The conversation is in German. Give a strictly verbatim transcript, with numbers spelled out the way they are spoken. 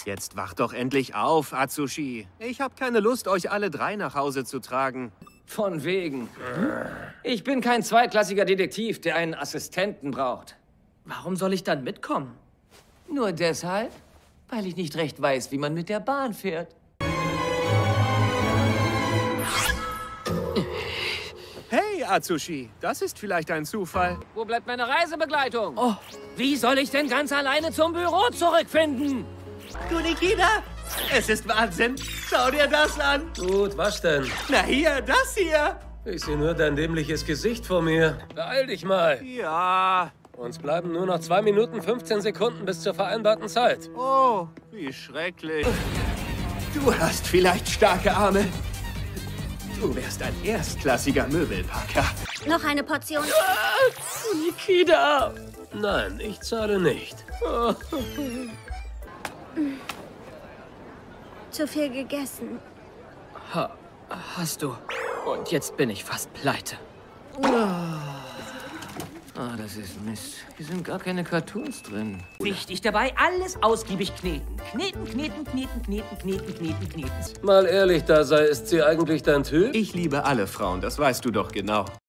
Jetzt wacht doch endlich auf, Atsushi. Ich habe keine Lust, euch alle drei nach Hause zu tragen. Von wegen. Ich bin kein zweitklassiger Detektiv, der einen Assistenten braucht. Warum soll ich dann mitkommen? Nur deshalb, weil ich nicht recht weiß, wie man mit der Bahn fährt. Hey, Atsushi, das ist vielleicht ein Zufall. Wo bleibt meine Reisebegleitung? Oh, Wie soll ich denn ganz alleine zum Büro zurückfinden? Du, Nikita, es ist Wahnsinn. Schau dir das an. Gut, was denn? Na hier, das hier. Ich sehe nur dein dämliches Gesicht vor mir. Beeil dich mal. Ja. Uns bleiben nur noch zwei Minuten fünfzehn Sekunden bis zur vereinbarten Zeit. Oh, wie schrecklich. Du hast vielleicht starke Arme. Du wärst ein erstklassiger Möbelpacker. Noch eine Portion. Nikita! Nein, ich zahle nicht. Zu viel gegessen. Ha, hast du. Und jetzt bin ich fast pleite. Ah, das ist Mist. Hier sind gar keine Cartoons drin. Wichtig dabei, alles ausgiebig kneten. Kneten, kneten, kneten, kneten, kneten, kneten, kneten. Mal ehrlich, da sei, ist sie eigentlich dein Typ? Ich liebe alle Frauen, das weißt du doch genau.